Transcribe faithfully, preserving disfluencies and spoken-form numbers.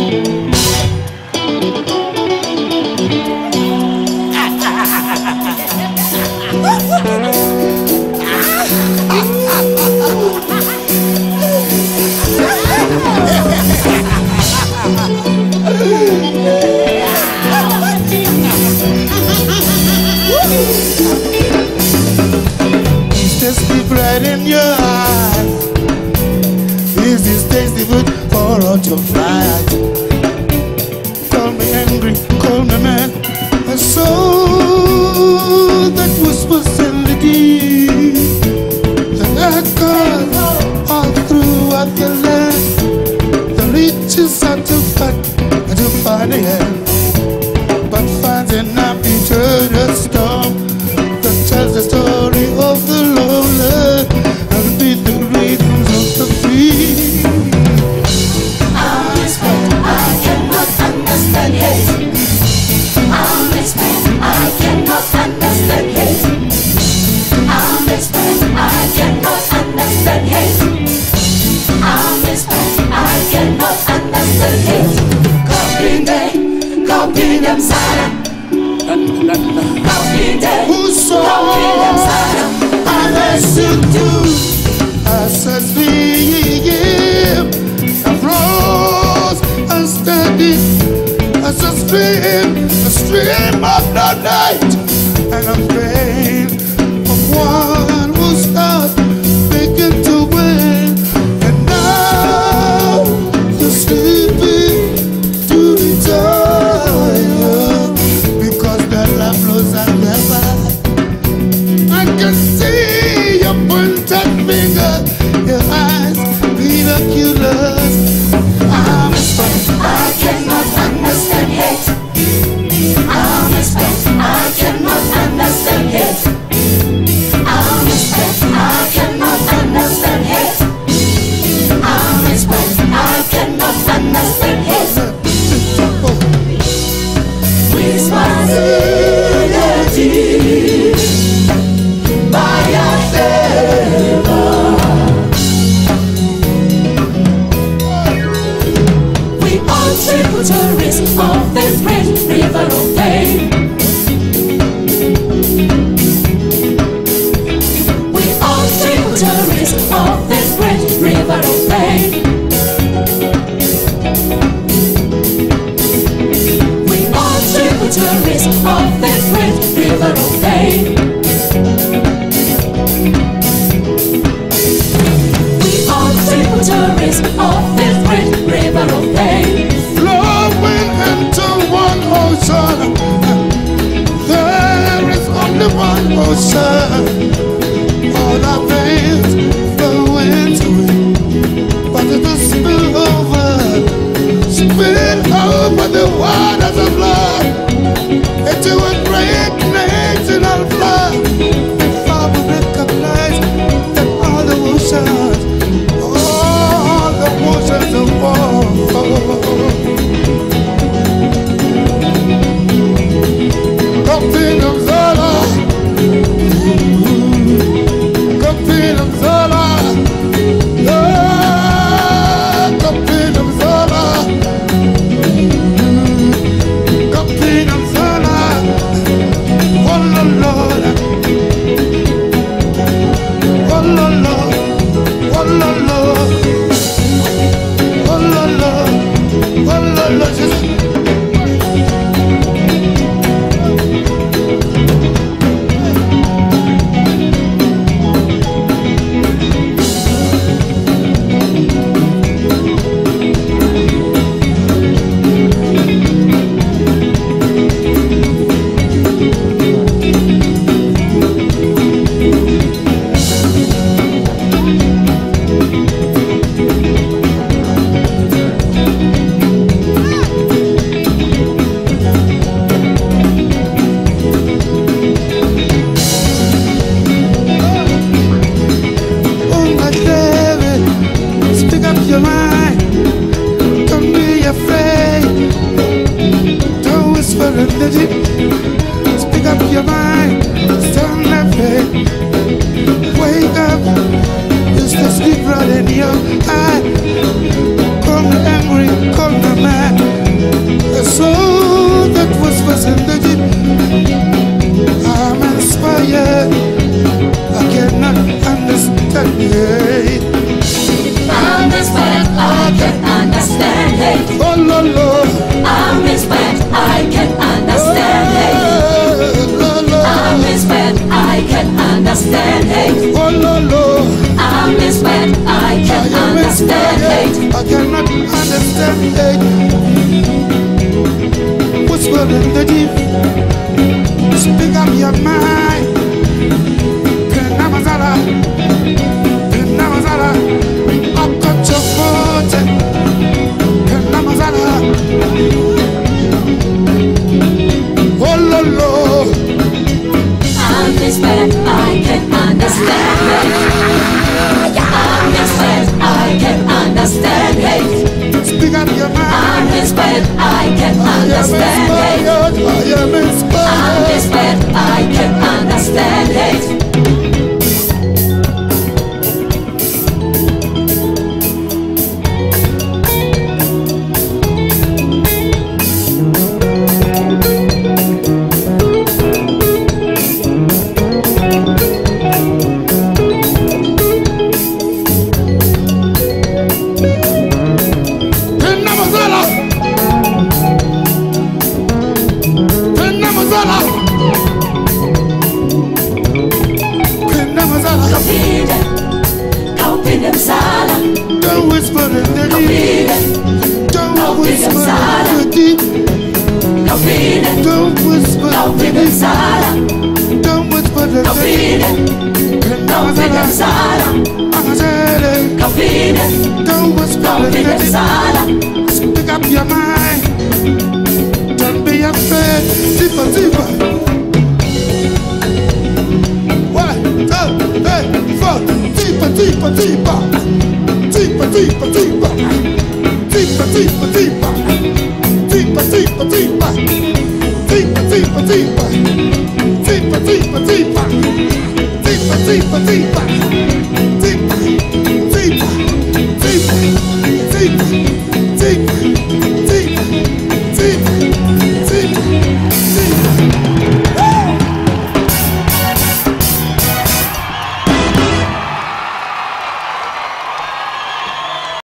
In your eyes, this is tasty food for all to fly. Call me angry, call me mad, a soul that whispers in the deep, that echoes all throughout the land, that reaches out to find, to find the end, but finds an eternal storm that tells the story of the lonely. Kingdom Sada, Kingdom Sada, I listen to as a stream of rose and steady as a stream, a stream of the night, and a pain of one who's not begin to win, and now the sleeping to return. I can see your pointed finger, your eyes ridiculous. I'm a spent, I cannot understand hate. I'm a spent, I cannot understand hate. I'm a spent, I cannot understand hate. I'm a spent, I cannot understand hate. Responsibility by your favor. We all tributaries of this great river of pain. We all tributaries of this great river of pain. Tributaries of this great river of pain. We are tributaries of this great river of pain. Flowing into one ocean, there is only one ocean. All our veins flowing I cannot understand it. Whisper in the deep. Speak up your mind. Kenamazala, Kenamazala. I've got your foot. Kenamazala. Oh Lolo. I'm desperate, I can understand it. I'm desperate, I can understand it. Speak up your mind. I'm desperate, I can I am understand it. inspired. I am I'm inspired. desperate, I can understand it. Kenamazala. Kenamazala. Kenamazala. Kaupide, kaupide msala, Don't whisper in the deep. kaupide, Don't whisper in the deep. kaupide, Don't whisper in kaupide the deep. msala, Don't whisper in the deep. kaupide, kaupide Kenamazala. msala, Amazele. kaupide, Don't whisper in the kaupide deep. msala. Speak up your mind. Don't be afraid. Deeper, deeper. One, two, three, four. Deeper, deeper, deeper. Deeper, deeper, deeper. Deeper, deeper, deeper. Deeper, deeper, deeper. Deeper, deeper, deeper. Deeper, deeper, deeper. Deeper, deeper, deeper. Deeper, deeper, deeper, deeper.